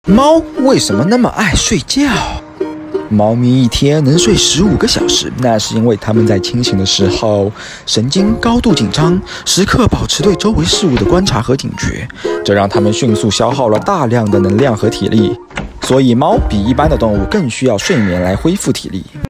猫为什么那么爱睡觉？猫咪一天能睡15个小时，那是因为它们在清醒的时候，神经高度紧张，时刻保持对周围事物的观察和警觉，这让它们迅速消耗了大量的能量和体力。所以，猫比一般的动物更需要睡眠来恢复体力。